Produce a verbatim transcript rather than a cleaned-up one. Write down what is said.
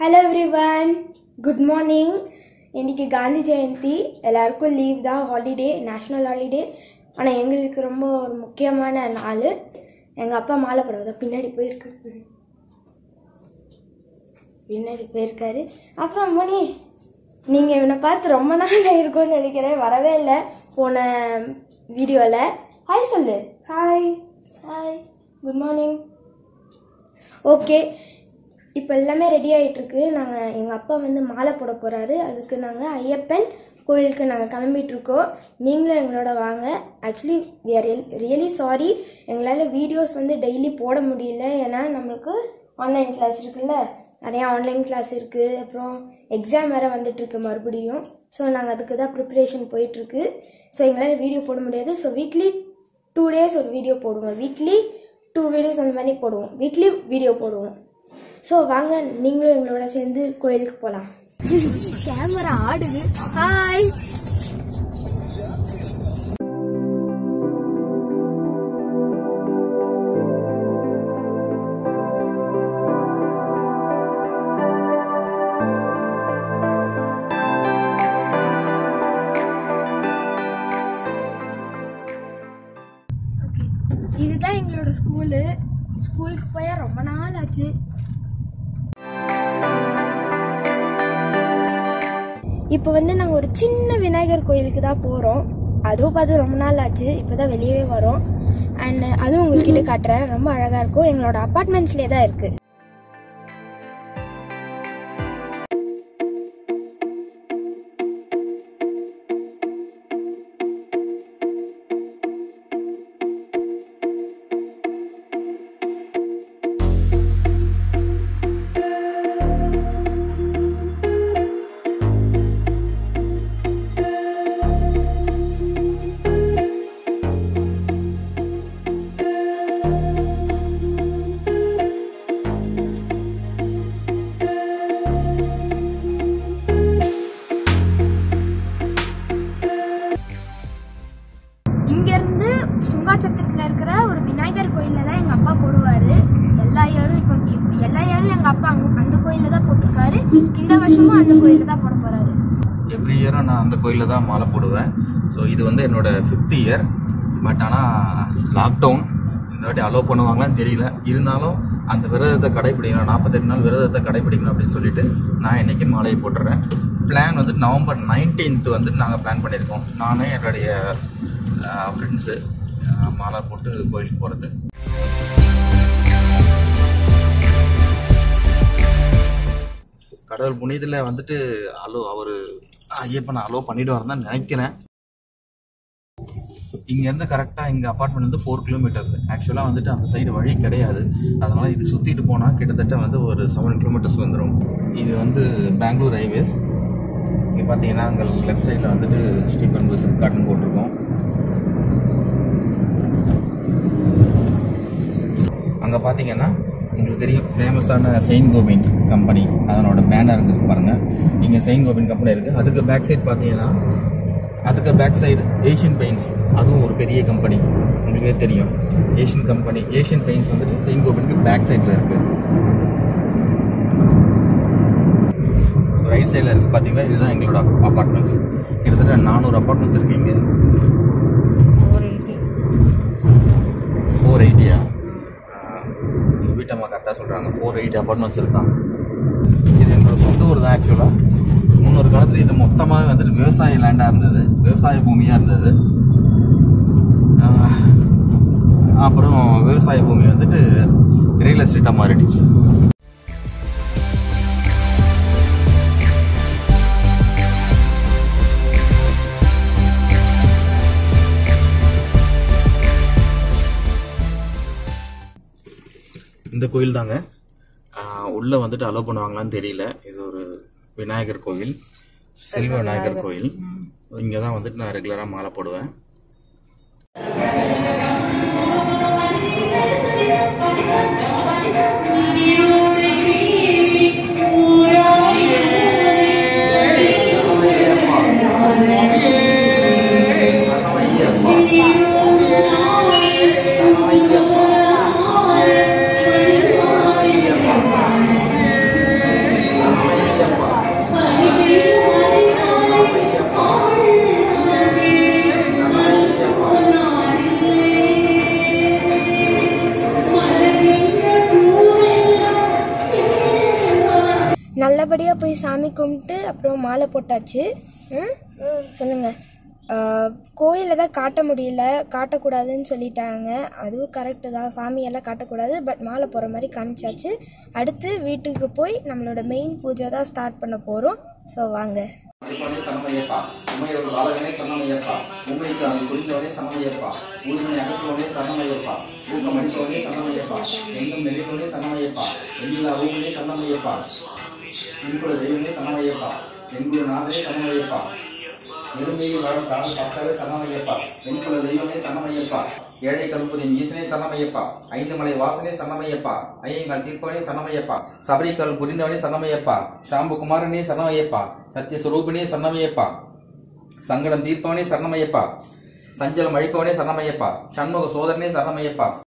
Hello everyone, good morning. இன்னைக்கு காந்தி ஜெயந்தி, எல்லாருக்கும் leave தான், ஹாலிடே, நேஷனல் ஹாலிடே. ஆனால் எங்களுக்கு ரொம்ப ஒரு முக்கியமான நாள். எங்கள் அப்பா மாலை போடுவதா பின்னாடி போயிருக்கு பின்னாடி போயிருக்காரு. அப்புறம் மணி, நீங்கள் இவனை பார்த்து ரொம்ப நாள் இருக்கும்னு நினைக்கிறேன், வரவே இல்லை போன வீடியோவில். ஹாய் சொல்லு. Hi hi good morning. Okay, இப்போ எல்லாமே ரெடி ஆகிட்டுருக்கு. நாங்கள் எங்கள் அப்பா வந்து மாலை போட போகிறாரு. அதுக்கு நாங்கள் ஐயப்பன் கோயிலுக்கு நாங்கள் கிளம்பிகிட்ருக்கோம். நீங்களும் எங்களோட வாங்க. Actually we are really sorry, எங்களால் வீடியோஸ் வந்து டெய்லி போட முடியல. ஏன்னா நம்மளுக்கு ஆன்லைன் கிளாஸ் இருக்குல்ல, நிறையா ஆன்லைன் கிளாஸ் இருக்குது. அப்புறம் எக்ஸாம் வேறு வந்துட்டுருக்கு மறுபடியும். ஸோ நாங்கள் அதுக்கு தான் ப்ரிப்ரேஷன் போயிட்டுருக்கு. ஸோ எங்களால் வீடியோ போட முடியாது. ஸோ வீக்லி டூ டேஸ் ஒரு வீடியோ போடுவோம், வீக்லி டூ வீடியோஸ் அந்த மாதிரி போடுவோம், வீக்லி வீடியோ போடுவோம். ஸோ வாங்க நீங்களும் எங்களோட சேர்ந்து கோயிலுக்கு போகலாம். கேமரா ஆடுது. ஹாய். ஓகே, இதுதான் எங்களோட ஸ்கூலு. ஸ்கூலுக்கு போய் ரொம்ப நாள் ஆச்சு. இப்போ வந்து நாங்கள் ஒரு சின்ன விநாயகர் கோயிலுக்கு தான் போகிறோம். அதுவும் பார்த்து ரொம்ப நாள் ஆச்சு, இப்போ தான் வெளியவே வரோம். அண்ட் அதுவும் உங்கள்கிட்ட காட்டுறேன், ரொம்ப அழகாக இருக்கும். எங்களோட அப்பார்ட்மெண்ட்ஸ்லேயே தான் இருக்குது. இங்கேருந்து சுங்காச்சத்திரத்தில் இருக்கிற ஒரு விநாயகர் கோயிலில் தான் எங்கள் அப்பா போடுவார். எல்லா இயரும் இப்போ எல்லா இயரும் எங்கள் அப்பா அந்த கோயிலில் தான் போட்டிருக்காரு. இந்த வருஷமும் அந்த கோயிலில் தான் போட போகிறாரு. எவ்ரி இயரும் நான் அந்த கோயிலில் தான் மாலை போடுவேன். ஸோ இது வந்து என்னோட ஃபிஃப்த் இயர். பட் ஆனால் லாக்டவுன் இந்த வாட்டி அலோவ் பண்ணுவாங்களான்னு தெரியல. இருந்தாலும் அந்த விரதத்தை கடைப்பிடிக்கணும், நாற்பத்தெட்டு நாள் விரதத்தை கடைப்பிடிக்கணும் அப்படின்னு சொல்லிட்டு நான் இன்னைக்கு மாலையை போட்டுறேன். பிளான் வந்து நவம்பர் நைன்டீன்த் வந்து நாங்கள் பிளான் பண்ணியிருக்கோம். நானே என்னுடைய ஃப்ரெண்ட்ஸு மாலை போட்டு கோயிலுக்கு போகிறது. கடவுள் புனிதத்தில் வந்துட்டு அலோ அவர் ஐயப்பனை அலோ பண்ணிவிடுவார் தான் நினைக்கிறேன். இங்கேருந்து கரெக்டாக எங்கள் அப்பார்ட்மெண்ட் வந்து ஃபோர் கிலோமீட்டர்ஸ். ஆக்சுவலாக வந்துட்டு அந்த சைடு வழி கிடையாது. அதனால் இது சுற்றிட்டு போனால் கிட்டத்தட்ட வந்து ஒரு செவன் கிலோமீட்டர்ஸ் வந்துடும். இது வந்து பெங்களூர் ஹைவேஸ். இங்கே பார்த்தீங்கன்னா அங்கே லெஃப்ட் சைடில் வந்துட்டு ஸ்டீபன் பஸ் காட்டுன்னு போட்டிருக்கோம். அங்கே பார்த்தீங்கன்னா உங்களுக்கு தெரியும் ஃபேமஸான செயின்ட் கோபின் கம்பெனி, அதனோட பேனர் இருக்குது பாருங்கள். இங்கே செயின்ட் கோபின் கம்பெனி இருக்குது. அதுக்கு பேக் சைடு பார்த்தீங்கன்னா அதுக்கு பேக் சைடு ஏஷியன் பெயிண்ட்ஸ், அதுவும் ஒரு பெரிய கம்பெனி, உங்களுக்கே தெரியும். ஏஷியன் கம்பெனி ஏஷியன் பெயிண்ட்ஸ் வந்துட்டு செயின்ட் கோபினுக்கு பேக் சைடில் இருக்குது. ரைட் சைடில் இருக்குது பார்த்தீங்கன்னா, இதுதான் எங்களோட அப்பார்ட்மெண்ட்ஸ். கிட்டத்தட்ட நானூறு அப்பார்ட்மெண்ட்ஸ் இருக்குது இங்கே. ஃபோர் எயிட்டி ஃபோர் எயிட்டியா எங்கள் வீட்டம்மா கரெக்டாக சொல்கிறாங்க. ஃபோர் எயிட்டி அப்பார்ட்மெண்ட்ஸ் இருக்கான். இது எங்களோட சொந்த ஊர் தான். ஆக்சுவலாக முன்னொரு காலத்தில் இது மொத்தமாகவே வந்துட்டு விவசாய லேண்டாக இருந்தது, விவசாய பூமியாக இருந்தது. அப்புறம் விவசாய பூமி வந்துட்டு ரியல் எஸ்டேட்டாக மாறிடுச்சு. இந்த கோயில் தாங்க. உள்ளே வந்துட்டு அலோவ் பண்ணுவாங்களான்னு தெரியல. இது ஒரு விநாயகர் கோவில், செல்வ விநாயகர் கோயில். இங்கே தான் வந்துட்டு நான் ரெகுலராக மாலை போடுவேன். போய் சாமி கும்பிட்டு அப்புறம் மாலை போட்டாச்சு. ம் சொல்லுங்க. கோயிலில் தான் காட்ட முடியல, காட்டக்கூடாதுன்னு சொல்லிட்டாங்க. அதுவும் கரெக்டு தான், சாமியெல்லாம் காட்டக்கூடாது. பட் மாலை போகிற மாதிரி காமிச்சாச்சு. அடுத்து வீட்டுக்கு போய் நம்மளோட மெயின் பூஜை தான் ஸ்டார்ட் பண்ண போகிறோம். ஸோ வாங்க. சரணமையப்பா, உமையோட பாலகனே சரணமையப்பா, உமைக்கு அது புரிந்தவனே சரணமையப்பா, ஊழ்மை அகற்றுவனே சரணமையப்பா, ஊக்கம் அளிப்பவனே சரணமையப்பா, எங்கும் நெறிவனே சரணமையப்பா, எங்கிலா ஊழலே சரணமையப்பா, என்குல தெய்வனே சரணமையப்பா, என்குல நாதனே சரணமையப்பா, எருமையில் வரும் காலம் பக்தரே சரணமையப்பா, என்குல தெய்வனே சரணமையப்பா, ஏழை கல்புரின் ஈசனே சரணமையப்பா, ஐந்து மலை வாசனே சரணமையப்பா, ஐயங்கால் தீர்ப்பவனே சரணமையப்பா, சபரிக்கல் புரிந்தவனே சரணமையப்பா, சாம்புகுமாரனே சரணமையப்பா, சத்தியஸ்வரூபினே சரணமையப்பா, சங்கடம் தீர்ப்பவனே சரணமையப்பா, சஞ்சலம் அழிப்பவனே சரணமையப்பா, சண்முக சோதரனே சரணமையப்பா,